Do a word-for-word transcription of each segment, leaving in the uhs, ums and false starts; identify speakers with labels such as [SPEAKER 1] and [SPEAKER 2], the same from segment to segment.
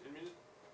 [SPEAKER 1] Une minute.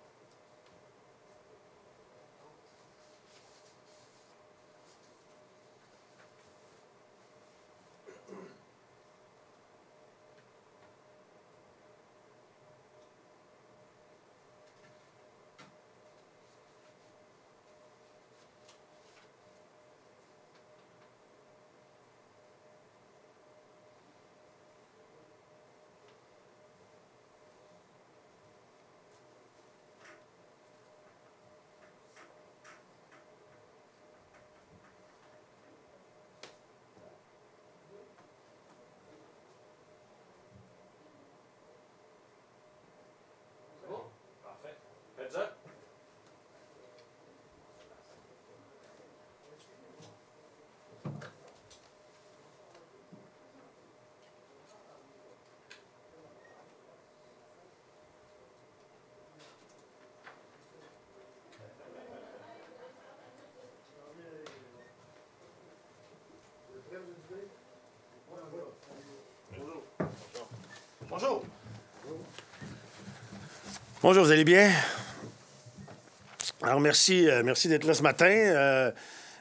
[SPEAKER 1] Heads up.
[SPEAKER 2] Bonjour. Bonjour, vous allez bien? Alors, merci, euh, merci d'être là ce matin euh,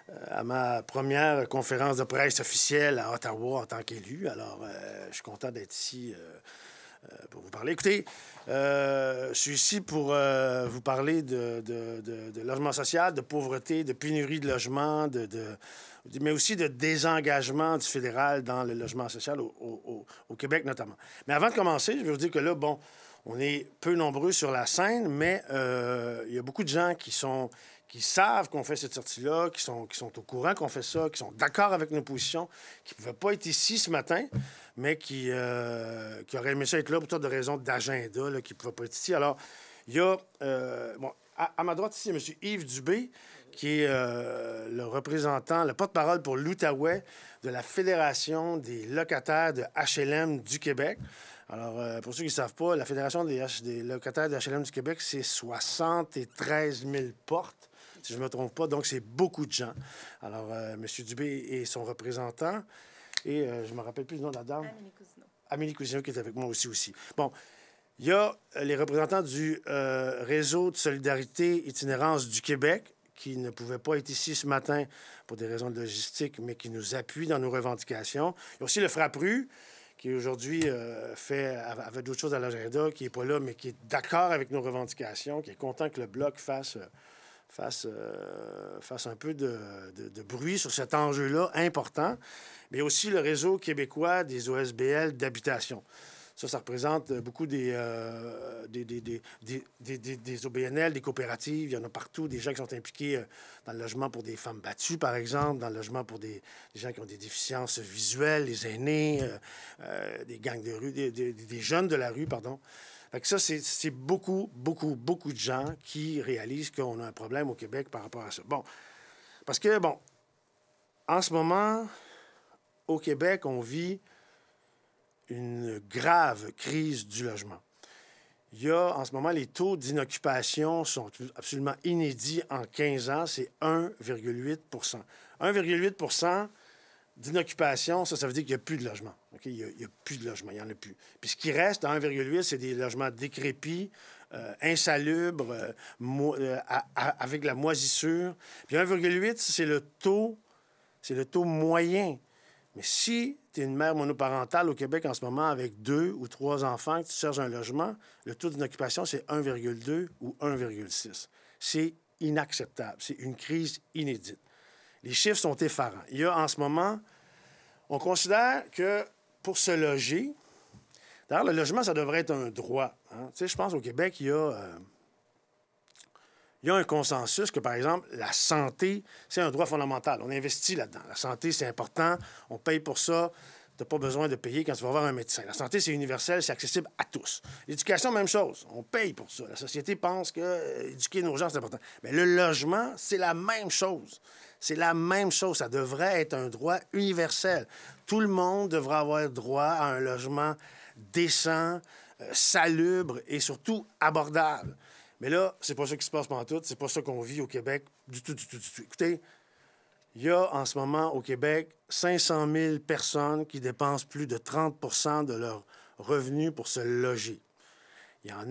[SPEAKER 2] à ma première conférence de presse officielle à Ottawa en tant qu'élu. Alors, euh, je suis content d'être ici euh, euh, pour vous parler. Écoutez, euh, je suis ici pour euh, vous parler de, de, de, de logement social, de pauvreté, de pénurie de logement, de, de, mais aussi de désengagement du fédéral dans le logement social au, au, au Québec notamment. Mais avant de commencer, je vais vous dire que là, bon, on est peu nombreux sur la scène, mais euh, il y a beaucoup de gens qui sont qui savent qu'on fait cette sortie-là, qui sont, qui sont au courant qu'on fait ça, qui sont d'accord avec nos positions, qui ne pouvaient pas être ici ce matin, mais qui, euh, qui auraient aimé ça être là pour toutes de raisons d'agenda, là, qui ne pouvaient pas être ici. Alors, il y a... Euh, bon, à, à ma droite ici, il y a M. Yves Dubé, qui est euh, le représentant, le porte-parole pour l'Outaouais de la Fédération des locataires de H L M du Québec. Alors, euh, pour ceux qui ne savent pas, la Fédération des, H... des locataires de H L M du Québec, c'est soixante-treize mille portes, si je ne me trompe pas. Donc, c'est beaucoup de gens. Alors, euh, M. Dubé est son représentant. Et euh, je ne me rappelle plus le nom de la dame.
[SPEAKER 3] Amélie Cousineau.
[SPEAKER 2] Amélie Cousineau, qui est avec moi aussi. aussi. Bon, il y a les représentants du euh, Réseau de solidarité itinérance du Québec, qui ne pouvaient pas être ici ce matin pour des raisons de logistique, mais qui nous appuient dans nos revendications. Il y a aussi le Frappru, qui aujourd'hui euh, fait, avait d'autres choses à l'agenda, qui n'est pas là, mais qui est d'accord avec nos revendications, qui est content que le Bloc fasse, fasse, euh, fasse un peu de, de, de bruit sur cet enjeu-là important, mais aussi le Réseau québécois des O S B L d'habitation. Ça, ça représente beaucoup des, euh, des, des, des, des, des, des, des O B N L, des coopératives. Il y en a partout, des gens qui sont impliqués dans le logement pour des femmes battues, par exemple, dans le logement pour des, des gens qui ont des déficiences visuelles, les aînés, euh, euh, des gangs de rue, des, des, des jeunes de la rue, pardon. Fait que ça, c'est beaucoup, beaucoup, beaucoup de gens qui réalisent qu'on a un problème au Québec par rapport à ça. Bon, parce que, bon, en ce moment, au Québec, on vit une grave crise du logement. Il y a, en ce moment, les taux d'inoccupation sont absolument inédits en quinze ans. C'est un virgule huit pour cent. un virgule huit pour cent d'inoccupation, ça, ça veut dire qu'il n'y a plus de logement. Okay? Il n'y a, a plus de logement, il n'y en a plus. Puis ce qui reste à un virgule huit, c'est des logements décrépits, euh, insalubres, euh, mo euh, à, à, avec la moisissure. Puis un virgule huit, c'est le taux, c'est le taux moyen. Mais si tu es une mère monoparentale au Québec en ce moment avec deux ou trois enfants, que tu cherches un logement, le taux d'inoccupation, c'est un virgule deux ou un virgule six. C'est inacceptable. C'est une crise inédite. Les chiffres sont effarants. Il y a en ce moment, on considère que pour se loger, d'ailleurs, le logement, ça devrait être un droit. Hein? Tu sais, je pense au Québec, il y a... Euh, Il y a un consensus que, par exemple, la santé, c'est un droit fondamental. On investit là-dedans. La santé, c'est important. On paye pour ça. Tu n'as pas besoin de payer quand tu vas voir un médecin. La santé, c'est universel, c'est accessible à tous. L'éducation, même chose. On paye pour ça. La société pense que euh, éduquer nos gens, c'est important. Mais le logement, c'est la même chose. C'est la même chose. Ça devrait être un droit universel. Tout le monde devrait avoir droit à un logement décent, euh, salubre et surtout abordable. Mais là, c'est pas ça qui se passe pantoute, c'est pas ça qu'on vit au Québec du tout, du tout, du tout. Écoutez, il y a en ce moment au Québec cinq cent mille personnes qui dépensent plus de trente pour cent de leurs revenus pour se loger. Il y en a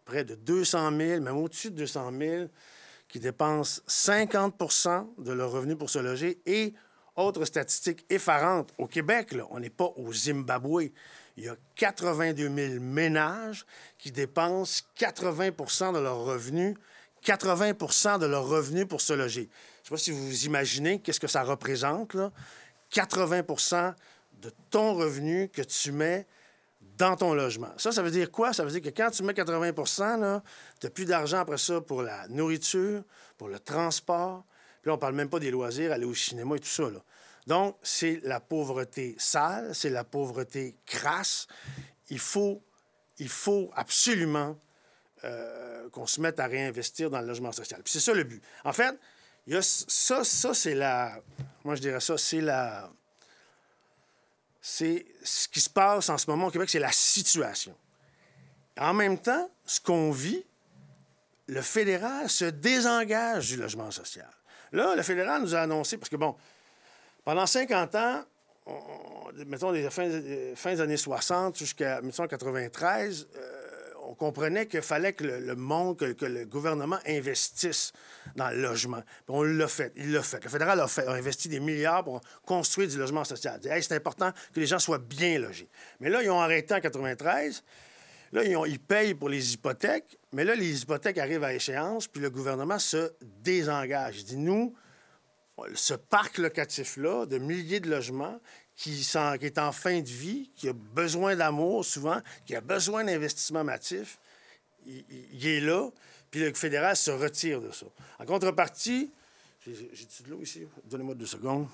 [SPEAKER 2] près de deux cent mille, même au-dessus de deux cent mille, qui dépensent cinquante pour cent de leurs revenus pour se loger. Et, autre statistique effarante, au Québec, là, on n'est pas au Zimbabwe, il y a quatre-vingt-deux mille ménages qui dépensent quatre-vingts pour cent de leurs revenus, quatre-vingts pour cent de leurs revenus pour se loger. Je ne sais pas si vous imaginez qu'est-ce que ça représente, là. quatre-vingts pour cent de ton revenu que tu mets dans ton logement. Ça, ça veut dire quoi? Ça veut dire que quand tu mets quatre-vingts pour cent, tu n'as plus d'argent après ça pour la nourriture, pour le transport. Puis là, on ne parle même pas des loisirs, aller au cinéma et tout ça, là. Donc, c'est la pauvreté sale, c'est la pauvreté crasse. Il faut, il faut absolument euh, qu'on se mette à réinvestir dans le logement social. Puis c'est ça le but. En fait, il y a ça, ça c'est la... Moi, je dirais ça, c'est la... C'est ce qui se passe en ce moment au Québec, c'est la situation. En même temps, ce qu'on vit, le fédéral se désengage du logement social. Là, le fédéral nous a annoncé, parce que, bon, pendant cinquante ans, on, mettons, des fins, fins des années soixante jusqu'à, mettons, quatre-vingt-treize, euh, on comprenait qu'il fallait que le, le monde, que, que le gouvernement investisse dans le logement. Puis on l'a fait, il l'a fait. Le fédéral a, fait, a investi des milliards pour construire du logement social. Hey, c'est important que les gens soient bien logés. Mais là, ils ont arrêté en quatre-vingt-treize. Là, ils, ont, ils payent pour les hypothèques. Mais là, les hypothèques arrivent à échéance, puis le gouvernement se désengage. Il dit, nous, ce parc locatif-là, de milliers de logements, qui, sont, qui est en fin de vie, qui a besoin d'amour souvent, qui a besoin d'investissement massif, il, il, il est là, puis le fédéral se retire de ça. En contrepartie, j'ai, j'ai-tu de l'eau ici? Donnez-moi deux secondes.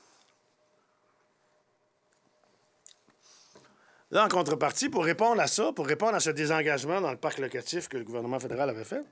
[SPEAKER 2] Là, en contrepartie, pour répondre à ça, pour répondre à ce désengagement dans le parc locatif que le gouvernement fédéral avait fait,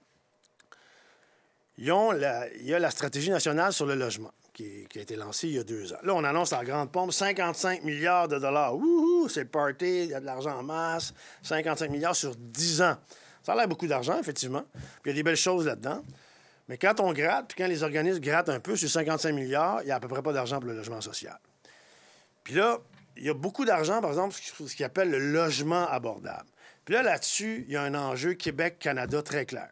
[SPEAKER 2] ils ont la, il y a la stratégie nationale sur le logement qui, qui a été lancée il y a deux ans. Là, on annonce en grande pompe cinquante-cinq milliards de dollars. Wouhou, c'est le party, il y a de l'argent en masse. cinquante-cinq milliards sur dix ans. Ça a l'air beaucoup d'argent, effectivement. Puis il y a des belles choses là-dedans. Mais quand on gratte, puis quand les organismes grattent un peu sur cinquante-cinq milliards, il n'y a à peu près pas d'argent pour le logement social. Puis là, il y a beaucoup d'argent, par exemple, ce qu'ils appellent le logement abordable. Puis là, là-dessus, il y a un enjeu Québec-Canada très clair.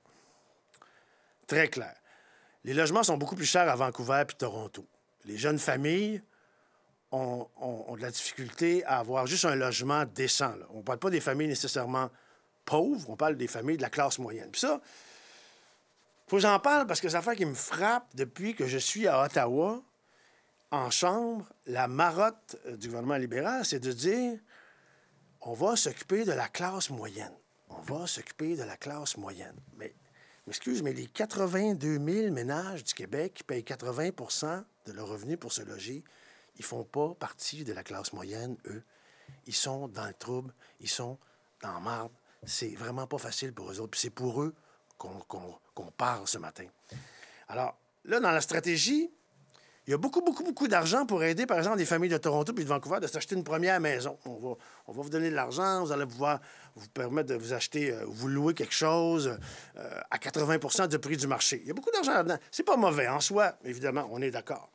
[SPEAKER 2] Très clair. Les logements sont beaucoup plus chers à Vancouver et Toronto. Les jeunes familles ont, ont, ont de la difficulté à avoir juste un logement décent, là. On ne parle pas des familles nécessairement pauvres, on parle des familles de la classe moyenne. Puis ça, il faut que j'en parle parce que c'est l'affaire qui me frappe depuis que je suis à Ottawa, en chambre. La marotte du gouvernement libéral, c'est de dire on va s'occuper de la classe moyenne. On va s'occuper de la classe moyenne. Mais Excuse, mais les quatre-vingt-deux mille ménages du Québec qui payent quatre-vingts pour cent de leurs revenus pour se loger, ils ne font pas partie de la classe moyenne, eux. Ils sont dans le trouble, ils sont dans la marde. C'est vraiment pas facile pour eux autres. Puis c'est pour eux qu'on, qu'on, qu'on parle ce matin. Alors, là, dans la stratégie, il y a beaucoup, beaucoup, beaucoup d'argent pour aider, par exemple, des familles de Toronto puis de Vancouver de s'acheter une première maison. On va, on va vous donner de l'argent, vous allez pouvoir vous permettre de vous acheter, euh, vous louer quelque chose euh, à quatre-vingts pour cent du prix du marché. Il y a beaucoup d'argent là-dedans. C'est pas mauvais en soi, évidemment, on est d'accord.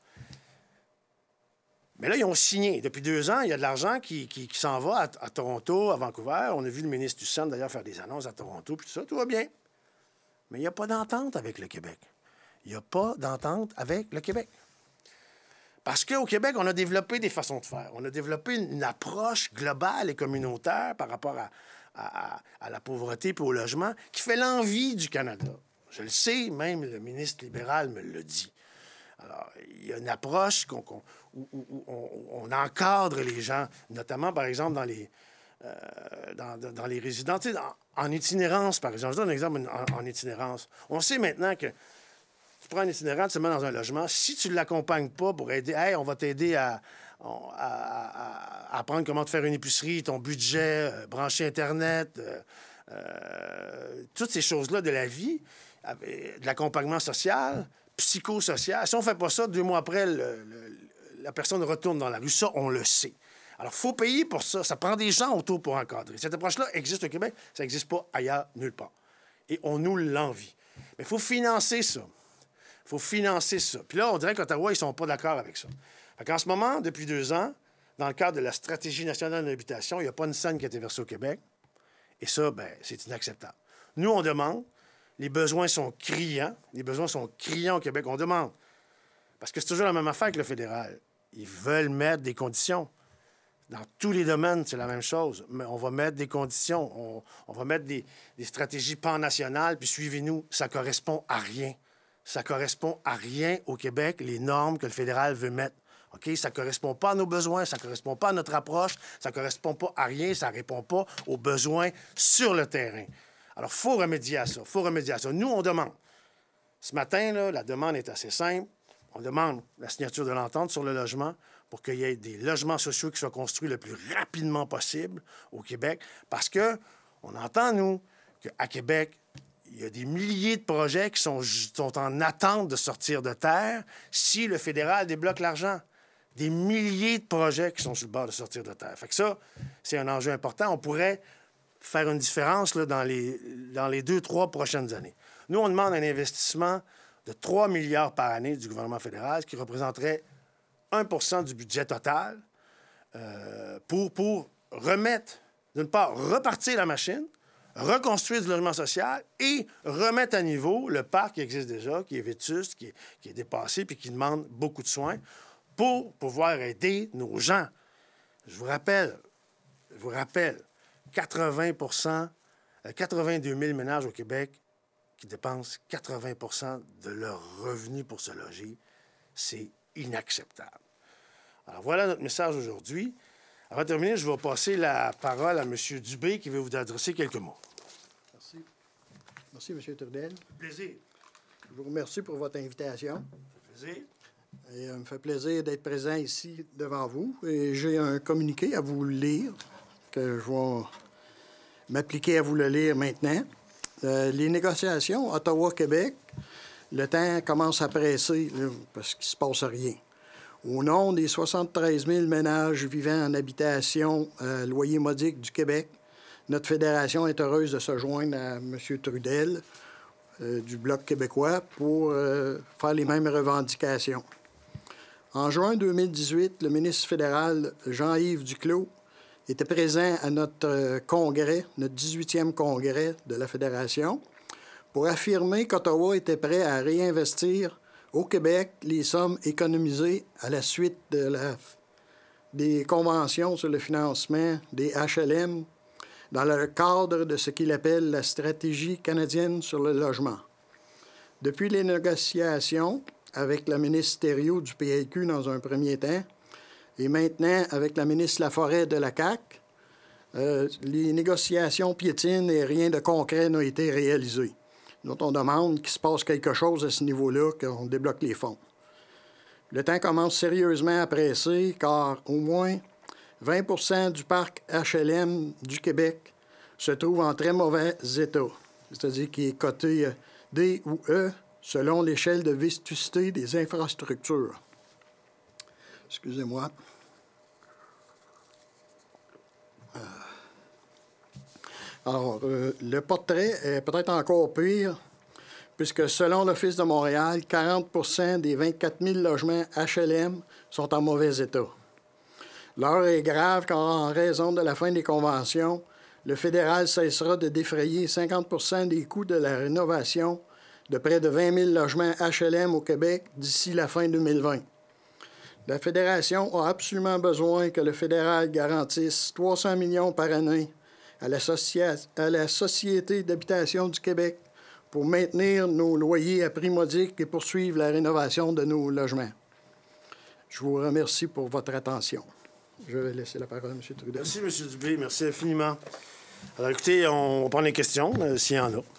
[SPEAKER 2] Mais là, ils ont signé. Depuis deux ans, il y a de l'argent qui, qui, qui s'en va à, à Toronto, à Vancouver. On a vu le ministre du Centre, d'ailleurs, faire des annonces à Toronto, puis tout ça, tout va bien. Mais il n'y a pas d'entente avec le Québec. Il n'y a pas d'entente avec le Québec. Parce qu'au Québec, on a développé des façons de faire. On a développé une, une approche globale et communautaire par rapport à, à, à la pauvreté et au logement qui fait l'envie du Canada. Je le sais, même le ministre libéral me le dit. Alors, il y a une approche qu'on, qu'on, où, où, où on, on encadre les gens, notamment, par exemple, dans les, euh, dans, dans les résidences, en, en itinérance, par exemple. Je donne un exemple en, en itinérance. On sait maintenant que tu prends un itinérant, tu te mets dans un logement. Si tu ne l'accompagnes pas pour aider, hey, on va t'aider à, à, à, à apprendre comment te faire une épicerie, ton budget, euh, brancher Internet, euh, euh, toutes ces choses-là de la vie, de l'accompagnement social, psychosocial. Si on ne fait pas ça, deux mois après, le, le, la personne retourne dans la rue. Ça, on le sait. Alors, il faut payer pour ça. Ça prend des gens autour pour encadrer. Cette approche-là existe au Québec. Ça n'existe pas ailleurs, nulle part. Et on nous l'envie. Mais il faut financer ça. Il faut financer ça. Puis là, on dirait qu'Ottawa, ils ne sont pas d'accord avec ça. Fait qu'en ce moment, depuis deux ans, dans le cadre de la Stratégie nationale de l'habitation, il n'y a pas une scène qui a été versée au Québec. Et ça, bien, c'est inacceptable. Nous, on demande. Les besoins sont criants. Les besoins sont criants au Québec. On demande. Parce que c'est toujours la même affaire que le fédéral. Ils veulent mettre des conditions. Dans tous les domaines, c'est la même chose. Mais on va mettre des conditions. On, on va mettre des, des stratégies pan-nationales. Puis suivez-nous, ça ne correspond à rien. Ça ne correspond à rien au Québec, les normes que le fédéral veut mettre. OK? Ça ne correspond pas à nos besoins, ça ne correspond pas à notre approche, ça ne correspond pas à rien, ça ne répond pas aux besoins sur le terrain. Alors, il faut remédier à ça. Il faut remédier à ça. Nous, on demande. Ce matin, là, la demande est assez simple. On demande la signature de l'entente sur le logement pour qu'il y ait des logements sociaux qui soient construits le plus rapidement possible au Québec. Parce que on entend, nous, qu'à Québec, il y a des milliers de projets qui sont, sont en attente de sortir de terre si le fédéral débloque l'argent. Des milliers de projets qui sont sur le bord de sortir de terre. Fait que ça, c'est un enjeu important. On pourrait faire une différence là, dans, les, dans les deux, trois prochaines années. Nous, on demande un investissement de trois milliards par année du gouvernement fédéral, ce qui représenterait un pour cent du budget total euh, pour, pour remettre, d'une part, repartir la machine, reconstruire du logement social et remettre à niveau le parc qui existe déjà, qui est vétuste, qui est, qui est dépassé puis qui demande beaucoup de soins pour pouvoir aider nos gens. Je vous rappelle, je vous rappelle, quatre-vingts pour cent, quatre-vingt-deux mille ménages au Québec qui dépensent quatre-vingts pour cent de leurs revenus pour se loger. C'est inacceptable. Alors, voilà notre message aujourd'hui. Avant de terminer, je vais passer la parole à M. Dubé qui veut vous adresser quelques mots.
[SPEAKER 3] Merci. Merci, M. Trudel.
[SPEAKER 2] Plaisir.
[SPEAKER 3] Je vous remercie pour votre invitation.
[SPEAKER 2] Ça fait plaisir.
[SPEAKER 3] Et il me fait plaisir d'être présent ici devant vous. Et j'ai un communiqué à vous lire, que je vais m'appliquer à vous le lire maintenant. Euh, les négociations Ottawa-Québec, le temps commence à presser là, parce qu'il ne se passe rien. Au nom des soixante-treize mille ménages vivant en habitation euh, loyer modique du Québec, notre fédération est heureuse de se joindre à M. Trudel euh, du Bloc québécois pour euh, faire les mêmes revendications. En juin deux mille dix-huit, le ministre fédéral Jean-Yves Duclos était présent à notre euh, congrès, notre dix-huitième congrès de la Fédération, pour affirmer qu'Ottawa était prêt à réinvestir au Québec les sommes économisées à la suite de la, des conventions sur le financement des H L M dans le cadre de ce qu'il appelle la stratégie canadienne sur le logement. Depuis les négociations avec la ministre Thériault du P L Q dans un premier temps, et maintenant avec la ministre Laforêt de la C A Q, euh, les négociations piétinent et rien de concret n'a été réalisé. Nous, on demande qu'il se passe quelque chose à ce niveau-là, qu'on débloque les fonds. Le temps commence sérieusement à presser, car au moins vingt pour cent du parc H L M du Québec se trouve en très mauvais état, c'est-à-dire qu'il est coté D ou E selon l'échelle de vétusté des infrastructures. Excusez-moi. Euh... Alors, euh, le portrait est peut-être encore pire, puisque selon l'Office de Montréal, quarante pour cent des vingt-quatre mille logements H L M sont en mauvais état. L'heure est grave car, en raison de la fin des conventions, le fédéral cessera de défrayer cinquante pour cent des coûts de la rénovation de près de vingt mille logements H L M au Québec d'ici la fin deux mille vingt. La Fédération a absolument besoin que le fédéral garantisse trois cents millions par année à la, à la Société d'habitation du Québec pour maintenir nos loyers à prix modique et poursuivre la rénovation de nos logements. Je vous remercie pour votre attention. Je vais laisser la parole à M. Trudel.
[SPEAKER 2] Merci, M. Dubé. Merci infiniment. Alors, écoutez, on va prendre les questions, euh, s'il y en a.
[SPEAKER 4] Euh,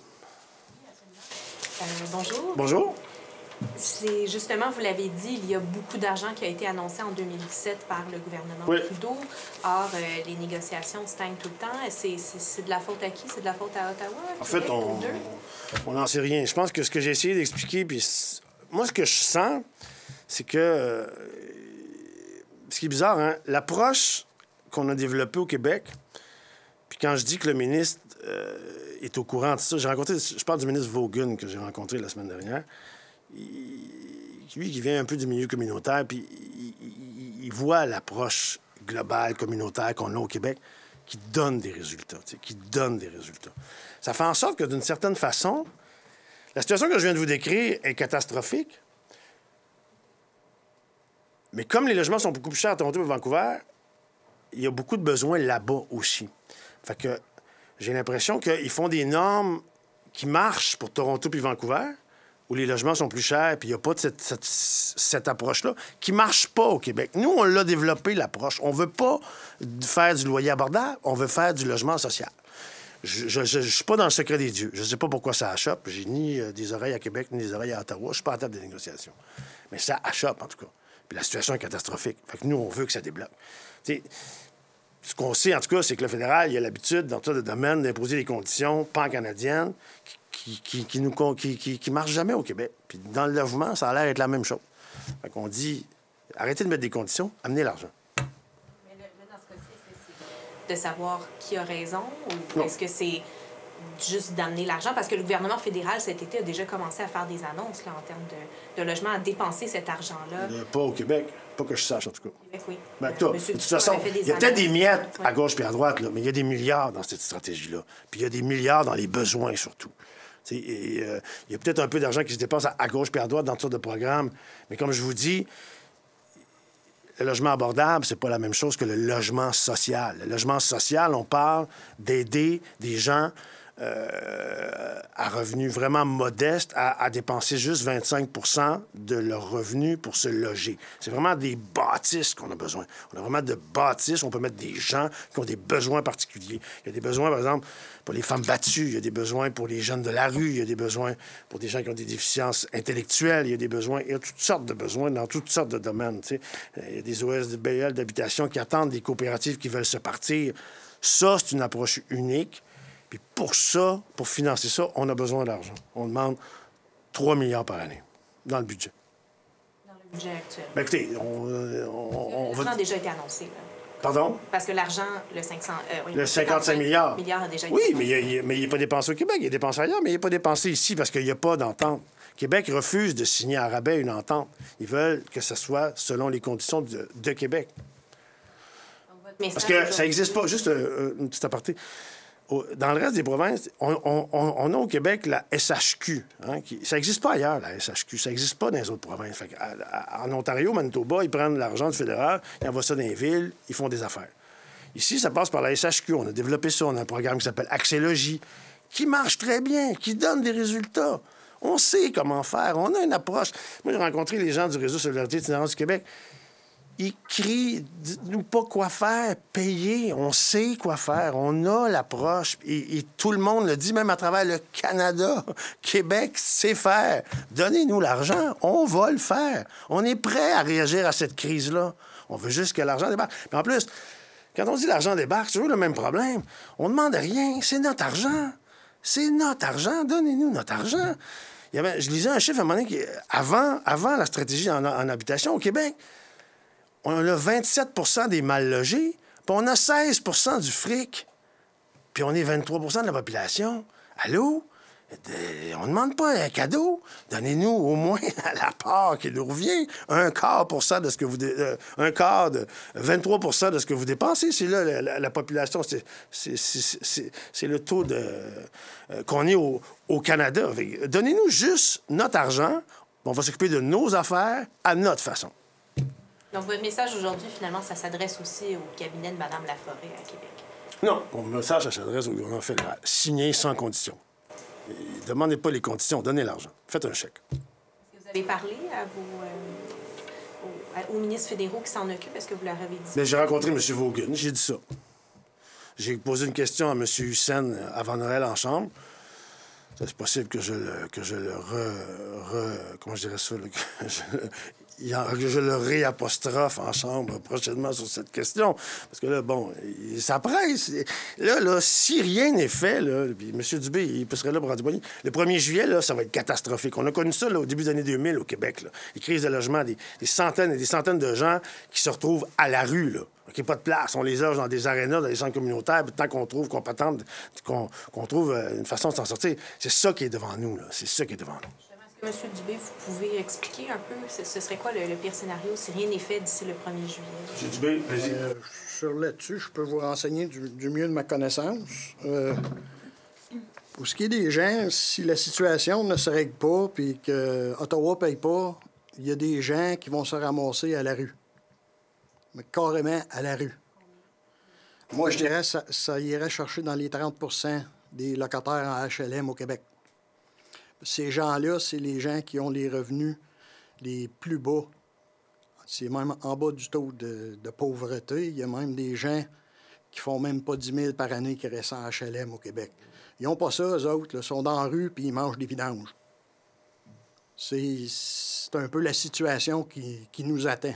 [SPEAKER 4] bonjour.
[SPEAKER 2] Bonjour.
[SPEAKER 4] C'est justement, vous l'avez dit, il y a beaucoup d'argent qui a été annoncé en deux mille dix-sept par le gouvernement
[SPEAKER 2] oui.
[SPEAKER 4] Trudeau. Or, euh, les négociations stagnent tout le temps. C'est, c'est, c'est de la faute à qui? C'est de la faute à Ottawa?
[SPEAKER 2] En fait, on n'en sait rien. Je pense que ce que j'ai essayé d'expliquer, puis moi, ce que je sens, c'est que... Euh, ce qui est bizarre, hein? L'approche qu'on a développée au Québec, puis quand je dis que le ministre euh, est au courant de ça, j'ai rencontré, je parle du ministre Vaughan que j'ai rencontré la semaine dernière, il, lui qui vient un peu du milieu communautaire, puis il, il, il voit l'approche globale, communautaire qu'on a au Québec, qui donne des résultats, tu sais, qui donne des résultats. Ça fait en sorte que, d'une certaine façon, la situation que je viens de vous décrire est catastrophique. Mais comme les logements sont beaucoup plus chers à Toronto et à Vancouver, il y a beaucoup de besoins là-bas aussi. Fait que j'ai l'impression qu'ils font des normes qui marchent pour Toronto et Vancouver, où les logements sont plus chers, puis il n'y a pas de cette, cette, cette approche-là, qui ne marche pas au Québec. Nous, on l'a développé, l'approche. On ne veut pas faire du loyer abordable, on veut faire du logement social. Je ne suis pas dans le secret des dieux. Je ne sais pas pourquoi ça achoppe. J'ai ni euh, des oreilles à Québec, ni des oreilles à Ottawa. Je ne suis pas à la table des négociations. Mais ça achoppe, en tout cas. Puis la situation est catastrophique. Fait que nous, on veut que ça débloque. T'sais, ce qu'on sait, en tout cas, c'est que le fédéral, il a l'habitude, dans tout le domaine, d'imposer des conditions pan-canadiennes qui, qui, qui, nous, qui, qui, qui marchent jamais au Québec. Puis dans le logement, ça a l'air d'être la même chose. Fait qu'on dit, arrêtez de mettre des conditions, amenez l'argent.
[SPEAKER 4] Mais là, dans ce cas-ci, est-ce que c'est de savoir qui a raison ou est-ce que c'est juste d'amener l'argent? Parce que le gouvernement fédéral, cet été, a déjà commencé à faire des annonces là, en termes de, de logement, à dépenser cet argent-là.
[SPEAKER 2] Euh, pas au Québec. Pas que je sache, en tout cas.
[SPEAKER 4] Québec, oui.
[SPEAKER 2] Ben, toi, de toute façon, il y a peut-être des miettes à gauche puis à droite, là, mais il y a des milliards dans cette stratégie-là. Puis il y a des milliards dans les besoins, surtout. Et, euh, il y a peut-être un peu d'argent qui se dépense à, à gauche puis à droite dans toutes sortes de programmes. Mais comme je vous dis, le logement abordable, c'est pas la même chose que le logement social. Le logement social, on parle d'aider des gens Euh, à revenus vraiment modestes, à, à dépenser juste vingt-cinq pour cent de leurs revenus pour se loger. C'est vraiment des bâtisses qu'on a besoin. On a vraiment de bâtisses. On peut mettre des gens qui ont des besoins particuliers. Il y a des besoins, par exemple, pour les femmes battues. Il y a des besoins pour les jeunes de la rue. Il y a des besoins pour des gens qui ont des déficiences intellectuelles. Il y a des besoins... Il y a toutes sortes de besoins dans toutes sortes de domaines. Tu sais. Il y a des O S B L d'habitation qui attendent des coopératives qui veulent se partir. Ça, c'est une approche unique. Puis pour ça, pour financer ça, on a besoin d'argent. On demande trois milliards par année dans le budget.
[SPEAKER 4] Dans le budget actuel.
[SPEAKER 2] Bien, écoutez, on, on, on
[SPEAKER 4] l'argent
[SPEAKER 2] va...
[SPEAKER 4] a déjà été annoncé. Là.
[SPEAKER 2] Pardon?
[SPEAKER 4] Parce que l'argent, le cinq cents... Euh, oui,
[SPEAKER 2] le cinquante-cinq milliards.
[SPEAKER 4] milliards a déjà été
[SPEAKER 2] Oui,
[SPEAKER 4] annoncé.
[SPEAKER 2] mais il n'est pas dépensé au Québec. Il est dépensé ailleurs, mais il n'est pas dépensé ici parce qu'il n'y a pas d'entente. Québec refuse de signer à rabais une entente. Ils veulent que ce soit selon les conditions de, de Québec. Parce que ça n'existe pas. Juste euh, une petite aparté. Dans le reste des provinces, on, on, on a au Québec la S H Q. Hein, qui, ça n'existe pas ailleurs, la S H Q. Ça n'existe pas dans les autres provinces. Fait à, à, en Ontario, Manitoba, ils prennent l'argent du fédéral, ils envoient ça dans les villes, ils font des affaires. Ici, ça passe par la S H Q. On a développé ça. On a un programme qui s'appelle Accès-Logis, qui marche très bien, qui donne des résultats. On sait comment faire. On a une approche. Moi, j'ai rencontré les gens du Réseau Solidarité Itinérance du Québec. Ils crient, dites-nous pas quoi faire, payez, on sait quoi faire, on a l'approche, et, et tout le monde le dit, même à travers le Canada, Québec sait faire. Donnez-nous l'argent, on va le faire. On est prêt à réagir à cette crise-là. On veut juste que l'argent débarque. Mais en plus, quand on dit l'argent débarque, c'est toujours le même problème. On ne demande rien, c'est notre argent. C'est notre argent, donnez-nous notre argent. Il y avait, je lisais un chiffre à un moment donné, qui, avant, avant la stratégie en, en habitation au Québec, on a vingt-sept pour cent des mal-logés, puis on a seize pour cent du fric, puis on est vingt-trois pour cent de la population. Allô? On ne demande pas un cadeau. Donnez-nous au moins la part qui nous revient. Un quart pour cent de ce que vous... Dé... Euh, un quart de... vingt-trois pour cent de ce que vous dépensez. C'est là, la, la, la population, c'est, c'est, c'est, c'est le taux de... Euh, qu'on est au, au Canada. Donnez-nous juste notre argent. On va s'occuper de nos affaires à notre façon.
[SPEAKER 4] Donc, votre message aujourd'hui, finalement, ça s'adresse aussi au cabinet de Mme Laforêt à Québec.
[SPEAKER 2] Non, mon message, ça s'adresse au gouvernement fédéral. Signer sans condition. Et demandez pas les conditions, donnez l'argent. Faites un chèque.
[SPEAKER 4] Est-ce que vous avez parlé à vos, euh, aux, aux ministres fédéraux qui s'en occupent? Est-ce que vous leur avez dit?
[SPEAKER 2] Bien, j'ai rencontré M. Vaughan, j'ai dit ça. J'ai posé une question à M. Hussein avant Noël en chambre. C'est possible que je le, que je le re, re... Comment je dirais ça? Là, que je, je le réapostrophe en chambre prochainement sur cette question. Parce que là, bon, ça presse. Là, là, si rien n'est fait, là, puis M. Dubé, il serait là pour en témoigner, le premier juillet, là, ça va être catastrophique. On a connu ça là, au début des années deux mille au Québec. Là. Les crises de logement, des, des centaines et des centaines de gens qui se retrouvent à la rue, là. OK, pas de place. On les loge dans des arénas, dans des centres communautaires, tant qu'on trouve, qu'on patente, qu'on, qu'on trouve une façon de s'en sortir. C'est ça qui est devant nous, là. C'est ça qui est devant nous.
[SPEAKER 4] Monsieur Dubé, vous pouvez expliquer un peu, ce, ce serait quoi le, le pire scénario si rien n'est fait d'ici le premier juillet?
[SPEAKER 2] Monsieur Dubé, vas-y.
[SPEAKER 3] Euh, sur là-dessus, je peux vous renseigner du, du mieux de ma connaissance. Euh, pour ce qui est des gens, si la situation ne se règle pas puis qu'Ottawa ne paye pas, il y a des gens qui vont se ramasser à la rue. Mais carrément à la rue. Moi, je dirais que ça, ça irait chercher dans les trente pour cent des locataires en H L M au Québec. Ces gens-là, c'est les gens qui ont les revenus les plus bas. C'est même en bas du taux de, de pauvreté. Il y a même des gens qui font même pas dix mille par année qui restent en H L M au Québec. Ils n'ont pas ça, eux autres. Ils sont dans la rue puis ils mangent des vidanges. C'est un peu la situation qui, qui nous attend.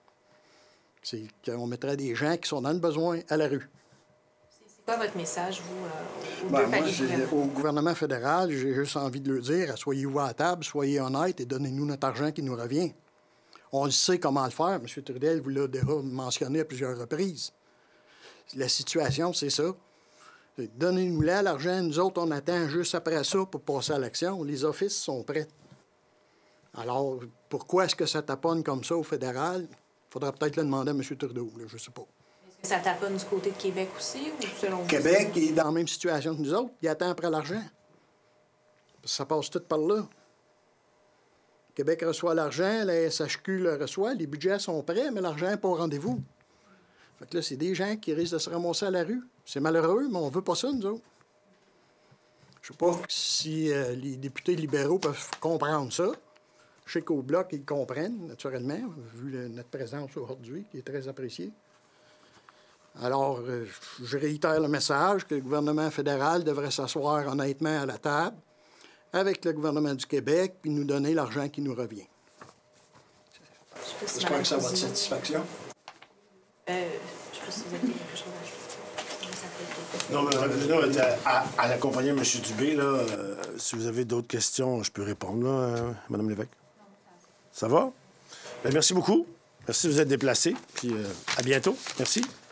[SPEAKER 3] C'est qu'on mettrait des gens qui sont dans le besoin à la rue.
[SPEAKER 4] C'est quoi votre message, vous, euh, aux
[SPEAKER 3] Ben,
[SPEAKER 4] deux
[SPEAKER 3] moi,
[SPEAKER 4] paliers de gouvernement?
[SPEAKER 3] au gouvernement fédéral, j'ai juste envie de le dire, soyez-vous à la table, soyez honnêtes et donnez-nous notre argent qui nous revient. On le sait comment le faire. M. Trudel vous l'a déjà mentionné à plusieurs reprises. La situation, c'est ça. Donnez-nous-la, l'argent. Nous autres, on attend juste après ça pour passer à l'action. Les offices sont prêts. Alors, pourquoi est-ce que ça taponne comme ça au fédéral? Il faudra peut-être le demander à M. Trudeau, là, je ne sais pas.
[SPEAKER 4] Est-ce que ça taponne du côté de Québec aussi, ou selon vous?
[SPEAKER 3] Québec est dans la même situation que nous autres. Il attend après l'argent. Ça passe tout par là. Québec reçoit l'argent, la S H Q le reçoit, les budgets sont prêts, mais l'argent n'est pas au rendez-vous. Fait que là, c'est des gens qui risquent de se ramasser à la rue. C'est malheureux, mais on ne veut pas ça, nous autres. Je ne sais pas si euh, les députés libéraux peuvent comprendre ça. Je sais qu'au Bloc, ils comprennent, naturellement, vu le, notre présence aujourd'hui, qui est très appréciée. Alors, euh, je réitère le message que le gouvernement fédéral devrait s'asseoir honnêtement à la table avec le gouvernement du Québec et nous donner l'argent qui nous revient. J'espère que ça va de satisfaction.
[SPEAKER 4] Euh, je sais pas si vous avez quelque chose à ajouter.
[SPEAKER 2] Non, mais là, à, à l'accompagner M. Dubé, là, euh, si vous avez d'autres questions, je peux répondre, là, euh, Mme Lévesque. Ça va? Bien, merci beaucoup. Merci de vous être déplacé. Puis euh, à bientôt. Merci.